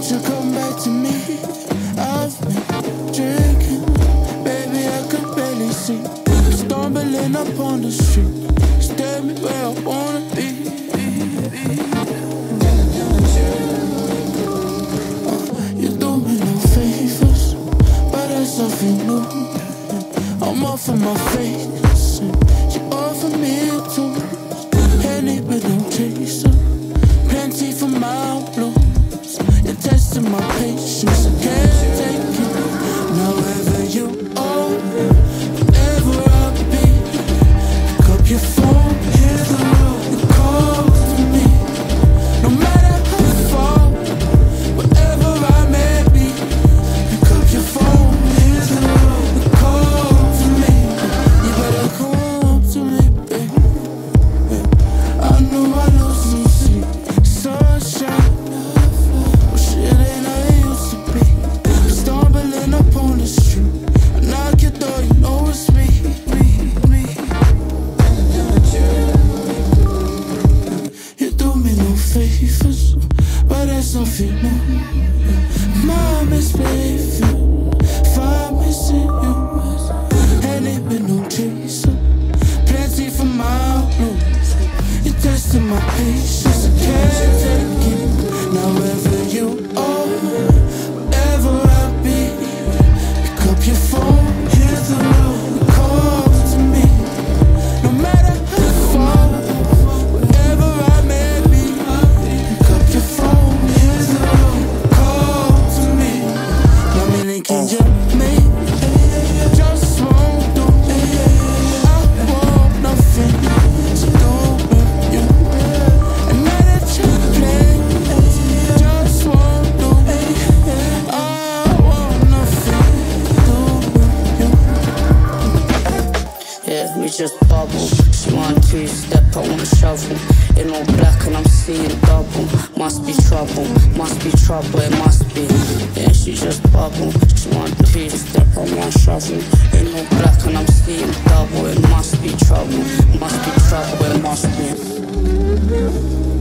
won't you come back to me? I've been drinking, baby, I could barely see. Stumbling up on the street, stare me where I wanna be. You do me no favors, but there's nothing new. I'm off of my face, you offer me a toast. Penny but no chaser, plenty for my blues. You're testing my patience, I can't take it. Now wherever you are, wherever I'll be, pick up your phone, hear the road, you call to me. No matter how far, wherever I may be, pick up your phone, hear the road, you call to me. You better come home to me, baby. I know I lose some sleep, sunshine, oh shit ain't how it used to be. Stumbling up on the street, I knock your door, you know it's me. You do me no favors, but there's nothing new. My misbehavior, if I'm missing you, and it been no chaser, plenty for my blues. You're testing my patience, I can't take it. Now wherever you are, wherever I be, pick up your phone, hear the road, call to me. No matter how far, wherever I may be, pick up your phone, hear the road, call to me. Now me thinking you me, just won't do. I want nothing to do with you. And now that you play, just won't do. I want nothing to do with you. Yeah, we just bubble. She want two-step, I wanna shovel. In all black and I'm seeing double. Must be trouble, it must be. Yeah, she just bubble. She want two-step, I wanna shovel. In all black and I'm seeing double. It must be trouble, it must be.